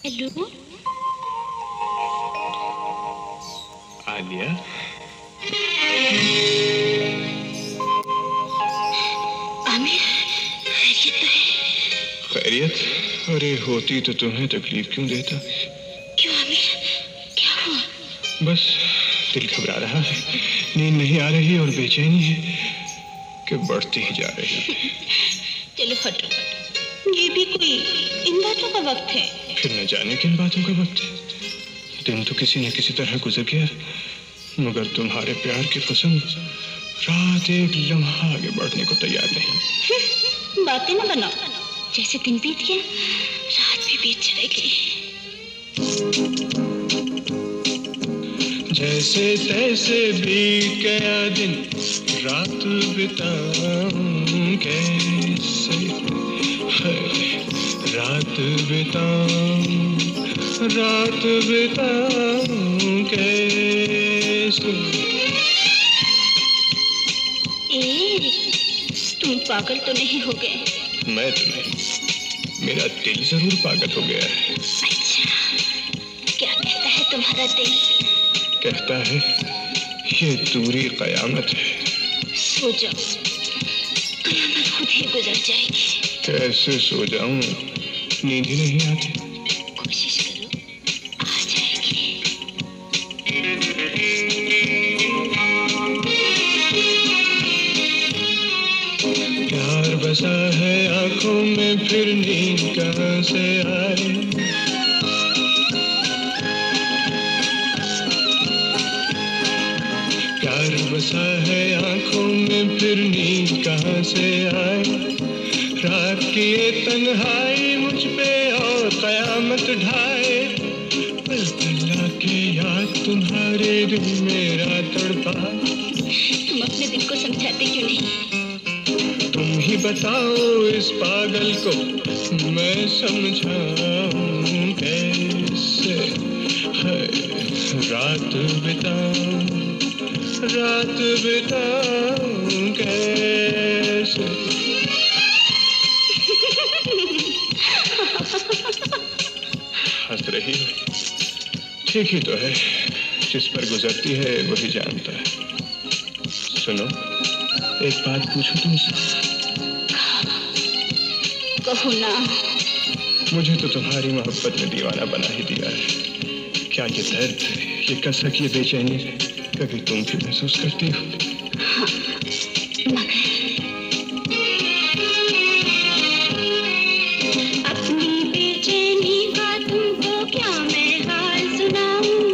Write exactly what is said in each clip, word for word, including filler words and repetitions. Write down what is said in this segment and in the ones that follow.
Hello Alia. Aamir, खैरियत तो है? खैरियत? अरे होती तो तुम्हें तकलीफ क्यों देता? क्यों आमिर, क्या हुआ? बस दिल घबरा रहा है, नींद नहीं आ रही और बेचैनी है कि बढ़ती ही जा रही है। चलो हटो, ये भी कोई इन बातों का वक्त है? फिर न जाने किन बातों का वक्त है। दिन तो किसी न किसी तरह गुजर गया, मगर तुम्हारे प्यार की कसम रात एक लम्हा आगे बढ़ने को तैयार नहीं। बातें न बनाओ, जैसे दिन बीत गया रात भी बीत जाएगी। जैसे तैसे बीत गया दिन, रात बिताऊं कैसे, है रात बिताऊं, रात बिताऊं कैसे। ए, तुम पागल तो नहीं हो गए? मैं तो नहीं, मेरा दिल जरूर पागल हो गया है। अच्छा, क्या कहता है तुम्हारा दिल? कहता है ये दूरी कयामत है। सो जाओ, कयामत खुद ही गुजर जाएगी। कैसे सो जाऊं, नींद ही नहीं आती। कोशिश करो, आ जाएगी। प्यार बसा है आंखों में, फिर नींद कहां से आए। प्यार बसा है आंखों में, फिर नींद कहां से आए। रात की ये तन्हाई मुझ पे और कयामत ढाए। पल पल आके याद तुम्हारे दिल मेरा तड़पा। तुम अपने दिल को समझाते क्यों नहीं? तुम ही बताओ इस पागल को मैं समझाऊं कैसे, है रात बिताऊं, रात बिताऊं कैसे। हंस रही हो? ठीक ही तो है, जिस पर गुजरती है वही जानता है। सुनो, एक बात पूछूं तुमसे? कहो ना। मुझे तो तुम्हारी मोहब्बत ने दीवाना बना ही दिया है। क्या ये दर्द, ये कसक, ये बेचैनी कभी तुम भी महसूस करती हो? हाँ, मगर अपनी बेचैनी का तुमको क्या मैं हाल सुनाऊं?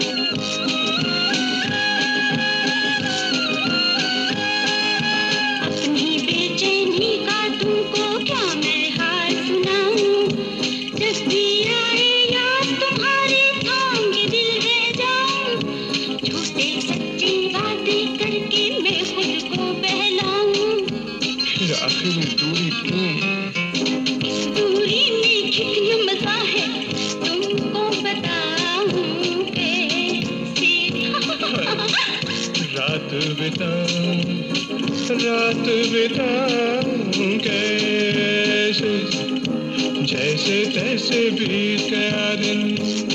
अपनी बेचैनी का तुमको क्या मैं हाल सुनाऊं? जब भी आए याद तुम्हारी थाम के दिल रह जाऊं। झूठे सच्चे वादे करके मैं खुद को बहलाऊं। फिर आखिर दूरी क्यों? इस दूरी में कितना मजा है तुमको बताऊं कैसे। रात बिताऊं, रात बिताऊं कैसे, जैसे तैसे बीत गया दिन।